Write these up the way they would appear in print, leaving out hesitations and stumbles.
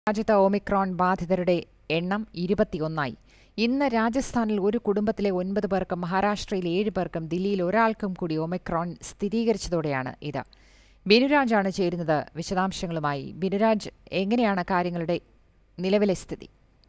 രാജ്യത്ത് ഒമിക്രോൺ ബാധിതരുടെ എണ്ണം 21ആയി. ഇന്ന് രാജസ്ഥാനിൽ ഒരു കുടുംബത്തിലെ 9 പേർക്കും മഹാരാഷ്ട്രയിൽ 7 പേർക്കും ദില്ലിയിൽ ഒരാൾക്കും കൂടി ഒമിക്രോൺ സ്ഥിരീകരിച്ചതോടെയാണ് ഇത്. ബിനുരാജാണ് ചേരുന്നത് വിശദാംശങ്ങളുമായി. ബിനുരാജ്, എങ്ങനെയാണ് കാര്യങ്ങളുടെ നിലവിലെ സ്ഥിതി?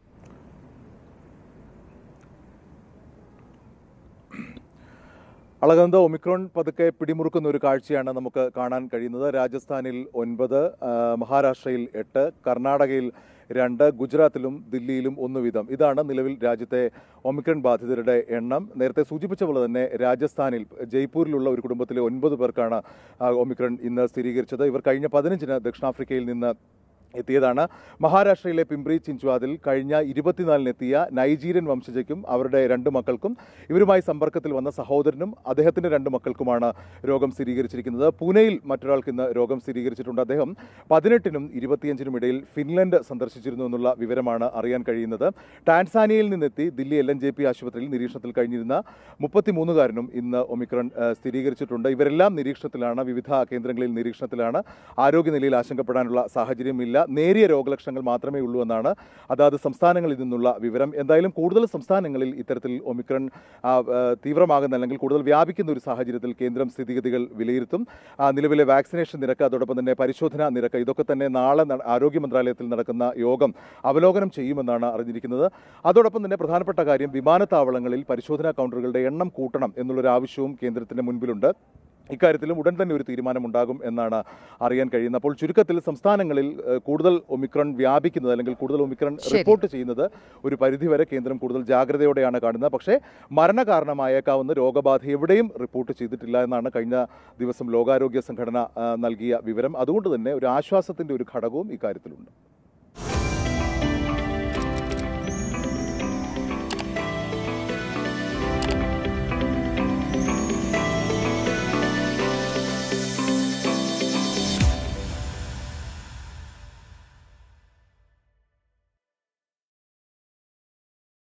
അളകനന്ദ, ഒമിക്രോൺ പതുക്കെ പിടിമുറുക്കുന്ന ഒരു കാഴ്ചയാണ് നമുക്ക് കാണാൻ കഴിയുന്നത്. രാജസ്ഥാനിൽ 9, മഹാരാഷ്ട്രയിൽ 8, കർണാടകയിൽ 2, ഗുജറാത്തിലും ദില്ലിയിലും 1 വീതം. ഇതാണ് നിലവിൽ രാജ്യത്തെ ഒമിക്രോൺ ബാധിതരുടെ എണ്ണം. നേരത്തെ സൂചിപ്പിച്ച പോലെ തന്നെ രാജസ്ഥാനിൽ ജയ്പൂരിലുള്ള ഒരു കുടുംബത്തിലെ 9 പേർക്കാണ് ഒമിക്രോൺ ഇന്ന് സ്ഥിരീകരിച്ചത്. ഇവർ കഴിഞ്ഞ 15-ന് ദക്ഷിണാഫ്രിക്കയിൽ നിന്ന് എത്തിയതാണ്. മഹാരാഷ്ട്രയിലെ പിംപ്രി ചിൻച്വാദിൽ കഴിഞ്ഞ 24-നെത്തിയ നൈജീരിയൻ വംശജയ്ക്കും അവരുടെ 2 മക്കൾക്കും ഇവരുമായി സമ്പർക്കത്തിൽ വന്ന സഹോദരനും അദ്ദേഹത്തിന്റെ 2 മക്കൾക്കുമാണ് രോഗം സ്ഥിരീകരിച്ചിരിക്കുന്നത്. പൂനെയിൽ മറ്റൊരാൾക്ക് ഇന്ന് രോഗം സ്ഥിരീകരിച്ചിട്ടുണ്ട്. അദ്ദേഹം 18-നും 25-നും ഇടയിൽ ഫിൻലൻഡ് സന്ദർശിച്ചിരുന്നു എന്നുള്ള വിവരമാണ് അറിയാൻ കഴിയുന്നത്. ടാൻസാനിയയിൽ നിന്നെത്തി ദില്ലി LNJP ആശുപത്രിയിൽ നിരീക്ഷണത്തിൽ കഴിഞ്ഞിരുന്ന 33-കാരനും ഇന്ന് ഒമിക്രോൺ സ്ഥിരീകരിച്ചിട്ടുണ്ട്. ഇവരെല്ലാം നിരീക്ഷണത്തിലാണ്, വിവിധ കേന്ദ്രങ്ങളിൽ നിരീക്ഷണത്തിലാണ്. ആരോഗ്യനിലയിൽ ആശങ്കപ്പെടാനുള്ള സാഹചര്യമില്ല. നേരിയ രോഗലക്ഷണങ്ങൾ മാത്രമേ ഉള്ളൂ എന്നാണ് അതാത് സംസ്ഥാനങ്ങളിൽ നിന്നുള്ള വിവരം. എന്തായാലും കൂടുതൽ സംസ്ഥാനങ്ങളിൽ ഇത്തരത്തിൽ ഒമിക്രോൺ തീവ്രമാകുന്ന അല്ലെങ്കിൽ കൂടുതൽ വ്യാപിക്കുന്ന ഒരു സാഹചര്യത്തിൽ കേന്ദ്രം സ്ഥിതിഗതികൾ വിലയിരുത്തും. നിലവിലെ വാക്സിനേഷൻ നിരക്ക്, അതോടൊപ്പം തന്നെ പരിശോധനാ നിരക്ക്, ഇതൊക്കെ തന്നെ നാളെ ആരോഗ്യ മന്ത്രാലയത്തിൽ നടക്കുന്ന യോഗം അവലോകനം ചെയ്യുമെന്നാണ് അറിഞ്ഞിരിക്കുന്നത്. അതോടൊപ്പം തന്നെ പ്രധാനപ്പെട്ട കാര്യം, വിമാനത്താവളങ്ങളിൽ പരിശോധനാ കൗണ്ടറുകളുടെ എണ്ണം കൂട്ടണം എന്നുള്ളൊരു ആവശ്യവും കേന്ദ്രത്തിന്റെ മുൻപിലുണ്ട്. ഇക്കാര്യത്തിലും ഉടൻ തന്നെ ഒരു തീരുമാനമുണ്ടാകും എന്നാണ് അറിയാൻ കഴിയുന്നത്. അപ്പോൾ ചുരുക്കത്തിൽ സംസ്ഥാനങ്ങളിൽ കൂടുതൽ ഒമിക്രോൺ വ്യാപിക്കുന്നത് അല്ലെങ്കിൽ കൂടുതൽ ഒമിക്രോൺ റിപ്പോർട്ട് ചെയ്യുന്നത് ഒരു പരിധിവരെ കേന്ദ്രം കൂടുതൽ ജാഗ്രതയോടെയാണ് കാണുന്നത്. പക്ഷേ മരണകാരണമായേക്കാവുന്ന രോഗബാധ എവിടെയും റിപ്പോർട്ട് ചെയ്തിട്ടില്ല എന്നാണ് കഴിഞ്ഞ ദിവസം ലോകാരോഗ്യ സംഘടന നൽകിയ വിവരം. അതുകൊണ്ട് തന്നെ ഒരു ആശ്വാസത്തിന്റെ ഒരു ഘടകവും ഇക്കാര്യത്തിലുണ്ട്.